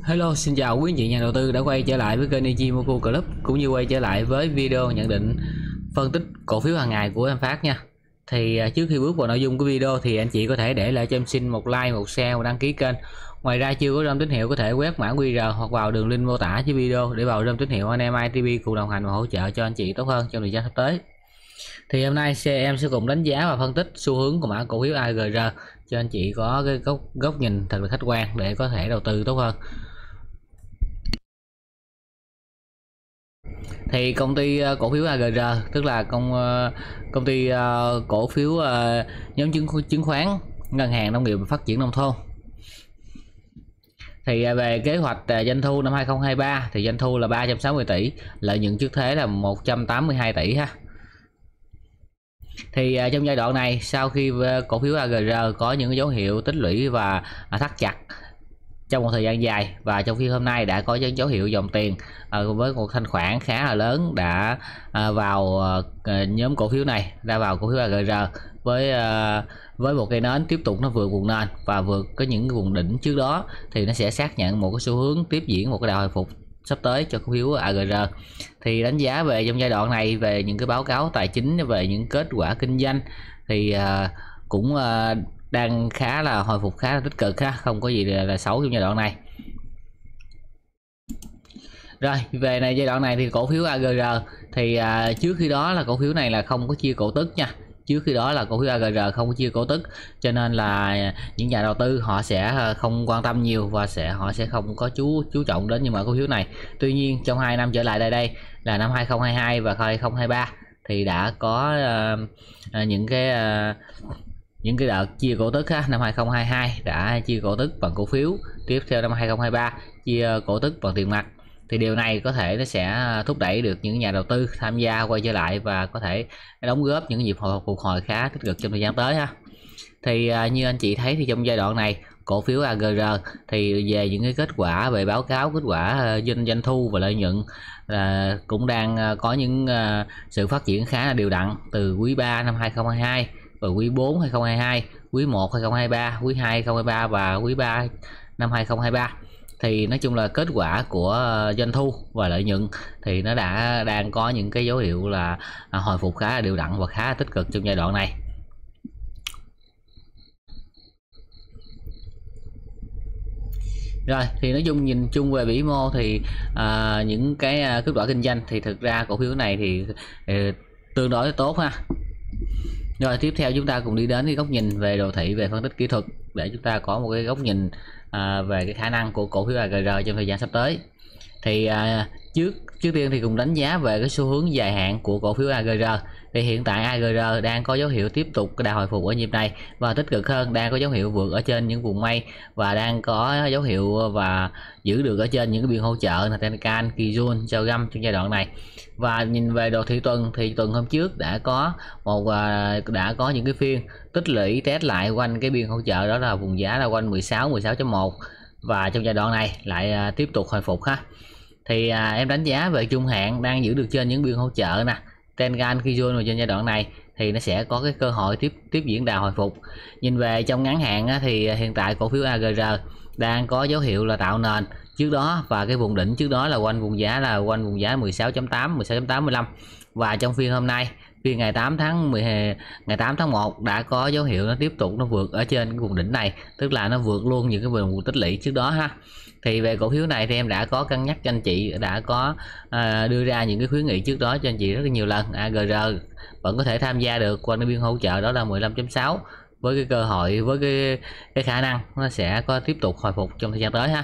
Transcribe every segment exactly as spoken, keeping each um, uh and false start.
Hello, xin chào quý anh chị nhà đầu tư đã quay trở lại với kênh Ichimoku Club cũng như quay trở lại với video nhận định phân tích cổ phiếu hàng ngày của em Phát nha. Thì trước khi bước vào nội dung của video thì anh chị có thể để lại cho em xin một like, một share và đăng ký kênh. Ngoài ra chưa có rơm tín hiệu có thể quét mã quy rờ hoặc vào đường link mô tả dưới video để vào rơm tín hiệu anh em i tê pê cùng đồng hành và hỗ trợ cho anh chị tốt hơn trong thời gian sắp tới. Thì hôm nay em sẽ cùng đánh giá và phân tích xu hướng của mã cổ phiếu a giê rờ cho anh chị có cái góc góc nhìn thật là khách quan để có thể đầu tư tốt hơn. Thì công ty cổ phiếu a giê rờ tức là công công ty cổ phiếu nhóm chứng chứng khoán ngân hàng nông nghiệp và phát triển nông thôn. Thì về kế hoạch doanh thu năm hai không hai ba thì doanh thu là ba trăm sáu mươi tỷ, lợi nhuận trước thuế là một trăm tám mươi hai tỷ ha. Thì trong giai đoạn này sau khi cổ phiếu a giê rờ có những dấu hiệu tích lũy và thắt chặt trong một thời gian dài, và trong phiên hôm nay đã có những dấu hiệu dòng tiền với một thanh khoản khá là lớn đã vào nhóm cổ phiếu này, đã vào cổ phiếu a giê rờ với với một cây nến tiếp tục nó vượt vùng nền và vượt có những vùng đỉnh trước đó, thì nó sẽ xác nhận một cái xu hướng tiếp diễn một cái đà hồi phục sắp tới cho cổ phiếu a giê rờ. Thì đánh giá về trong giai đoạn này về những cái báo cáo tài chính, về những kết quả kinh doanh thì cũng đang khá là hồi phục, khá là tích cực ha, không có gì là, là xấu trong giai đoạn này. Rồi về này giai đoạn này thì cổ phiếu a giê rờ thì à, trước khi đó là cổ phiếu này là không có chia cổ tức nha. Trước khi đó là cổ phiếu a giê rờ không có chia cổ tức, cho nên là những nhà đầu tư họ sẽ không quan tâm nhiều và sẽ họ sẽ không có chú chú trọng đến những mã cổ phiếu này. Tuy nhiên trong hai năm trở lại đây đây là năm hai không hai hai và hai không hai ba thì đã có uh, những cái uh, những cái đợt chia cổ tức ha. Năm hai không hai hai đã chia cổ tức bằng cổ phiếu, tiếp theo năm hai không hai ba chia cổ tức bằng tiền mặt. Thì điều này có thể nó sẽ thúc đẩy được những nhà đầu tư tham gia quay trở lại và có thể đóng góp những nhịp hồi phục hồi khá tích cực trong thời gian tới ha. Thì à, như anh chị thấy thì trong giai đoạn này cổ phiếu a giê rờ thì về những cái kết quả về báo cáo kết quả doanh doanh thu và lợi nhuận là cũng đang có những uh, sự phát triển khá là đều đặn từ quý ba năm hai không hai hai, rồi quý bốn hai không hai hai, quý một hai không hai ba, quý hai hai không hai ba và quý ba năm hai không hai ba. Thì nói chung là kết quả của doanh thu và lợi nhuận thì nó đã đang có những cái dấu hiệu là hồi phục khá là đều đặn và khá là tích cực trong giai đoạn này. Rồi thì nói chung nhìn chung về vĩ mô thì à, những cái kết quả kinh doanh thì thực ra cổ phiếu này thì, thì tương đối tốt ha. Rồi tiếp theo chúng ta cùng đi đến cái góc nhìn về đồ thị, về phân tích kỹ thuật để chúng ta có một cái góc nhìn à, về cái khả năng của cổ phiếu a giê rờ trong thời gian sắp tới. Thì à, trước trước tiên thì cùng đánh giá về cái xu hướng dài hạn của cổ phiếu a giê rờ. Thì hiện tại a giê rờ đang có dấu hiệu tiếp tục cái đà hồi phục ở nhịp này và tích cực hơn, đang có dấu hiệu vượt ở trên những vùng mây và đang có dấu hiệu và giữ được ở trên những cái biên hỗ trợ là Tenkan, Kijun, Chogam trong giai đoạn này. Và nhìn về đồ thị tuần thì tuần hôm trước đã có một đã có những cái phiên tích lũy test lại quanh cái biên hỗ trợ, đó là vùng giá là quanh mười sáu mười sáu chấm một, và trong giai đoạn này lại tiếp tục hồi phục ha. Thì à, em đánh giá về trung hạn đang giữ được trên những biên hỗ trợ nè Tenkan, Kijun, và trên giai đoạn này thì nó sẽ có cái cơ hội tiếp tiếp diễn đà hồi phục. Nhìn về trong ngắn hạn á, thì hiện tại cổ phiếu a giê rờ đang có dấu hiệu là tạo nền trước đó, và cái vùng đỉnh trước đó là quanh vùng giá là quanh vùng giá mười sáu chấm tám, mười sáu chấm tám lăm. Và trong phiên hôm nay, phiên ngày tám tháng mười ngày tám tháng một đã có dấu hiệu nó tiếp tục nó vượt ở trên cái vùng đỉnh này, tức là nó vượt luôn những cái vùng tích lũy trước đó ha. Thì về cổ phiếu này thì em đã có cân nhắc cho anh chị, đã có à, đưa ra những cái khuyến nghị trước đó cho anh chị rất là nhiều lần. a giê rờ vẫn có thể tham gia được qua cái biên hỗ trợ đó là mười lăm chấm sáu, với cái cơ hội, với cái cái khả năng nó sẽ có tiếp tục hồi phục trong thời gian tới ha.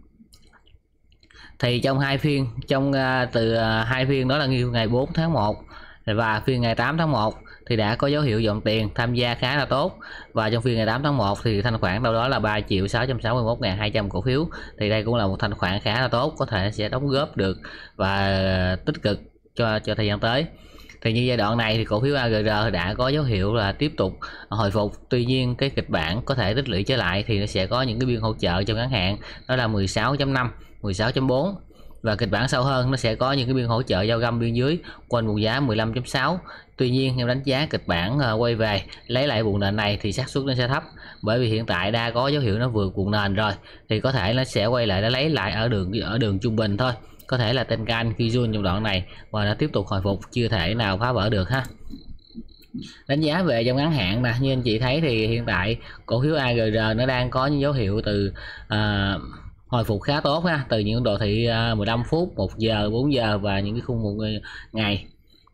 Thì trong hai phiên trong uh, từ uh, hai phiên đó là ngày bốn tháng một và phiên ngày tám tháng một thì đã có dấu hiệu dòng tiền tham gia khá là tốt, và trong phiên ngày tám tháng một thì thanh khoản đâu đó là ba triệu sáu trăm sáu mươi mốt nghìn hai trăm cổ phiếu. Thì đây cũng là một thanh khoản khá là tốt, có thể sẽ đóng góp được và tích cực cho cho thời gian tới. Thì như giai đoạn này thì cổ phiếu a giê rờ đã có dấu hiệu là tiếp tục hồi phục, tuy nhiên cái kịch bản có thể tích lũy trở lại thì nó sẽ có những cái biên hỗ trợ trong ngắn hạn đó là mười sáu chấm năm, mười sáu chấm bốn, và kịch bản sâu hơn nó sẽ có những cái biên hỗ trợ giao găm biên dưới quanh vùng giá mười lăm chấm sáu. Tuy nhiên em đánh giá kịch bản uh, quay về lấy lại vùng nền này thì xác suất nó sẽ thấp, bởi vì hiện tại đã có dấu hiệu nó vượt vùng nền rồi, thì có thể nó sẽ quay lại nó lấy lại ở đường ở đường trung bình thôi, có thể là Tenkan Kijun trong đoạn này và nó tiếp tục hồi phục, chưa thể nào phá vỡ được ha. Đánh giá về trong ngắn hạn nè, như anh chị thấy thì hiện tại cổ phiếu a giê rờ nó đang có những dấu hiệu từ à, hồi phục khá tốt ha, từ những đồ thị à, mười lăm phút, một giờ, bốn giờ và những cái khung một ngày.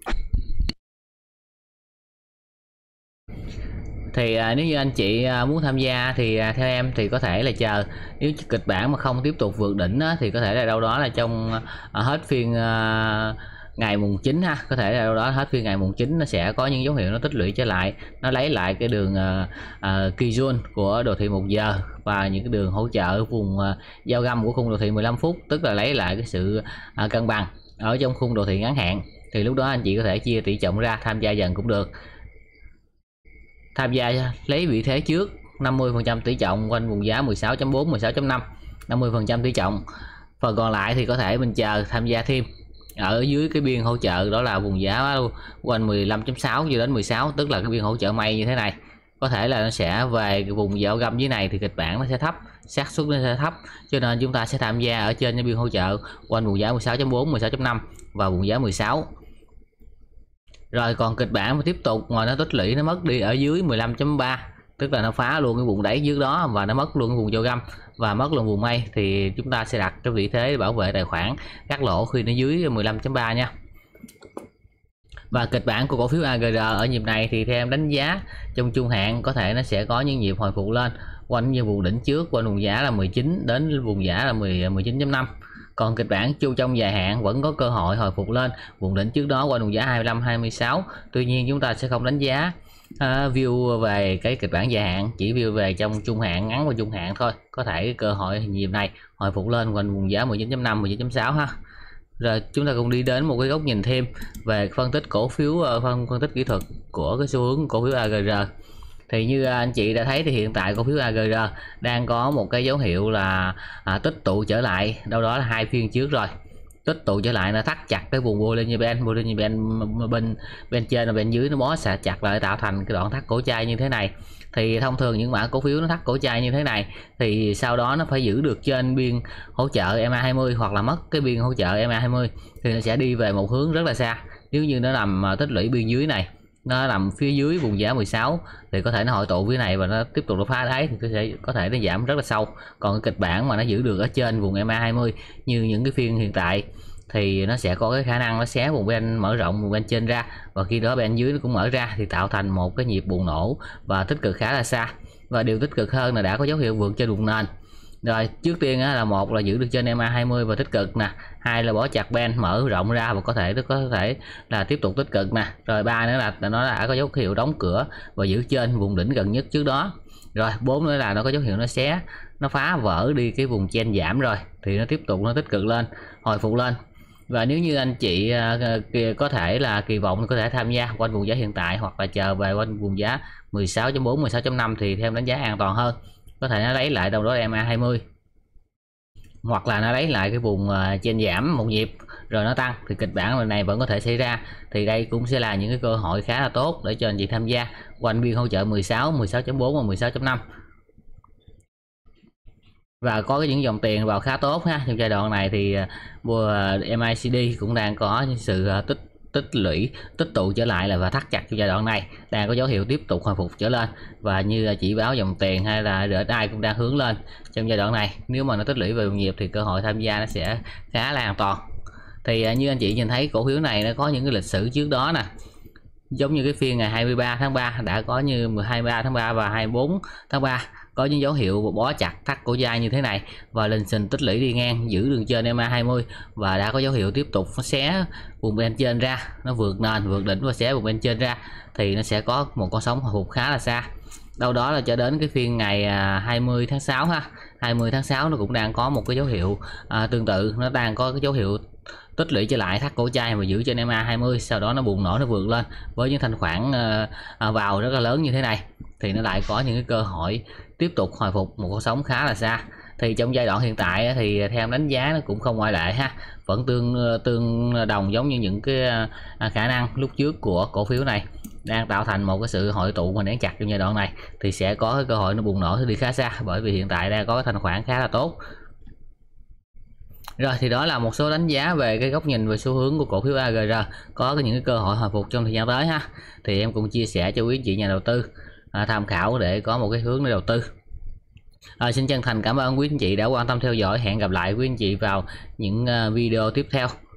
Thì à, nếu như anh chị à, muốn tham gia thì à, theo em thì có thể là chờ, nếu kịch bản mà không tiếp tục vượt đỉnh á, thì có thể là đâu đó là trong à, hết phiên à, ngày mùng chín ha, có thể là đâu đó hết phiên ngày mùng chín nó sẽ có những dấu hiệu nó tích lũy trở lại, nó lấy lại cái đường uh, uh, Kijun của đồ thị một giờ và những cái đường hỗ trợ vùng uh, giao găm của khung đồ thị mười lăm phút, tức là lấy lại cái sự uh, cân bằng ở trong khung đồ thị ngắn hạn. Thì lúc đó anh chị có thể chia tỷ trọng ra tham gia dần cũng được, tham gia lấy vị thế trước năm mươi phần trăm tỷ trọng quanh vùng giá mười sáu chấm bốn, mười sáu chấm năm, năm mươi phần trăm tỷ trọng, phần còn lại thì có thể mình chờ tham gia thêm ở dưới cái biên hỗ trợ, đó là vùng giá quanh mười lăm chấm sáu cho đến mười sáu, tức là cái biên hỗ trợ may như thế này. Có thể là nó sẽ về cái vùng dạo găm dưới này thì kịch bản nó sẽ thấp, xác suất nó sẽ thấp, cho nên chúng ta sẽ tham gia ở trên cái biên hỗ trợ quanh vùng giá mười sáu chấm bốn, mười sáu chấm năm và vùng giá mười sáu. Rồi còn kịch bản mà tiếp tục mà nó tích lũy nó mất đi ở dưới mười lăm chấm ba, tức là nó phá luôn cái vùng đáy dưới đó và nó mất luôn cái vùng dao găm và mất luôn vùng may, thì chúng ta sẽ đặt cái vị thế bảo vệ tài khoản cắt lỗ khi nó dưới mười lăm chấm ba nha. Và kịch bản của cổ phiếu a giê rờ ở nhịp này thì theo em đánh giá trong trung hạn có thể nó sẽ có những nhịp hồi phục lên quanh như vùng đỉnh trước, quanh vùng giá là mười chín đến vùng giá là mười chín chấm năm. Còn kịch bản chu trong dài hạn vẫn có cơ hội hồi phục lên vùng đỉnh trước đó quanh vùng giá hai mươi lăm, hai mươi sáu. Tuy nhiên chúng ta sẽ không đánh giá uh, view về cái kịch bản dài hạn, chỉ view về trong trung hạn, ngắn và trung hạn thôi. Có thể cơ hội nhịp này hồi phục lên quanh vùng giá mười chín chấm năm, mười chín chấm sáu ha. Rồi chúng ta cùng đi đến một cái góc nhìn thêm về phân tích cổ phiếu, phân phân tích kỹ thuật của cái xu hướng cổ phiếu a giê rờ. Thì như anh chị đã thấy thì hiện tại cổ phiếu a giê rờ đang có một cái dấu hiệu là à, tích tụ trở lại, đâu đó là hai phiên trước rồi, tích tụ trở lại, nó thắt chặt cái vùng Bollinger Band, Bollinger Band bên bên trên và bên dưới nó bó xả chặt lại tạo thành cái đoạn thắt cổ chai như thế này. Thì thông thường những mã cổ phiếu nó thắt cổ chai như thế này thì sau đó nó phải giữ được trên biên hỗ trợ e em a hai mươi hoặc là mất cái biên hỗ trợ e em a hai mươi thì nó sẽ đi về một hướng rất là xa. Nếu như nó nằm tích lũy biên dưới này, nó nằm phía dưới vùng giá mười sáu thì có thể nó hội tụ phía này và nó tiếp tục nó phá đáy thì có thể có thể nó giảm rất là sâu. Còn cái kịch bản mà nó giữ được ở trên vùng e em a hai mươi như những cái phiên hiện tại thì nó sẽ có cái khả năng nó xé vùng bên mở rộng vùng bên trên ra, và khi đó bên dưới nó cũng mở ra thì tạo thành một cái nhịp bùng nổ và tích cực khá là xa. Và điều tích cực hơn là đã có dấu hiệu vượt trên vùng nền. Rồi trước tiên á, là một là giữ được trên e em a hai mươi và tích cực nè, hai là bó chặt band mở rộng ra và có thể nó có thể là tiếp tục tích cực nè, rồi ba nữa là nó đã có dấu hiệu đóng cửa và giữ trên vùng đỉnh gần nhất trước đó. Rồi bốn nữa là nó có dấu hiệu nó xé, nó phá vỡ đi cái vùng chen giảm rồi thì nó tiếp tục nó tích cực lên, hồi phục lên. Và nếu như anh chị uh, có thể là kỳ vọng có thể tham gia quanh vùng giá hiện tại hoặc là chờ về quanh vùng giá mười sáu chấm bốn, mười sáu chấm năm thì theo đánh giá an toàn hơn. Có thể nó lấy lại đâu đó e em a hai mươi hoặc là nó lấy lại cái vùng uh, trên giảm một nhịp rồi nó tăng, thì kịch bản này vẫn có thể xảy ra. Thì đây cũng sẽ là những cái cơ hội khá là tốt để cho anh chị tham gia quanh biên hỗ trợ mười sáu, mười sáu chấm bốn và mười sáu chấm năm. Và có những dòng tiền vào khá tốt ha. Trong giai đoạn này thì uh, em i xê đê cũng đang có những sự uh, tích tích lũy tích tụ trở lại là và thắt chặt trong giai đoạn này, đang có dấu hiệu tiếp tục hồi phục trở lên. Và như chỉ báo dòng tiền hay là rờ ét i cũng đang hướng lên trong giai đoạn này. Nếu mà nó tích lũy về nhịp thì cơ hội tham gia nó sẽ khá là an toàn. Thì như anh chị nhìn thấy cổ phiếu này nó có những cái lịch sử trước đó nè, giống như cái phiên ngày hai mươi ba tháng ba đã có như hai mươi ba tháng ba và hai mươi bốn tháng ba có những dấu hiệu bó chặt thắt cổ dai như thế này và lên trình tích lũy đi ngang giữ đường trên e em a hai mươi và đã có dấu hiệu tiếp tục nó xé vùng bên trên ra, nó vượt nền vượt đỉnh và xé vùng bên trên ra thì nó sẽ có một con sóng hồi phục khá là xa. Đâu đó là cho đến cái phiên ngày hai mươi tháng sáu ha, hai mươi tháng sáu nó cũng đang có một cái dấu hiệu à, tương tự, nó đang có cái dấu hiệu tích lũy trở lại thắt cổ chai và giữ trên e em a hai mươi, sau đó nó bùng nổ nó vượt lên với những thanh khoản uh, vào rất là lớn như thế này thì nó lại có những cái cơ hội tiếp tục hồi phục một con sóng khá là xa. thì trong giai đoạn hiện tại thì theo em đánh giá nó cũng không ngoại lệ ha, vẫn tương tương đồng giống như những cái khả năng lúc trước của cổ phiếu này, đang tạo thành một cái sự hội tụ mà nén chặt trong giai đoạn này thì sẽ có cái cơ hội nó bùng nổ đi khá xa, bởi vì hiện tại đang có cái thanh khoản khá là tốt. Rồi thì đó là một số đánh giá về cái góc nhìn về xu hướng của cổ phiếu a giê rờ, có những cái cơ hội hồi phục trong thời gian tới ha. Thì em cũng chia sẻ cho quý anh chị nhà đầu tư à, tham khảo để có một cái hướng để đầu tư. À, xin chân thành cảm ơn quý anh chị đã quan tâm theo dõi. Hẹn gặp lại quý anh chị vào những video tiếp theo.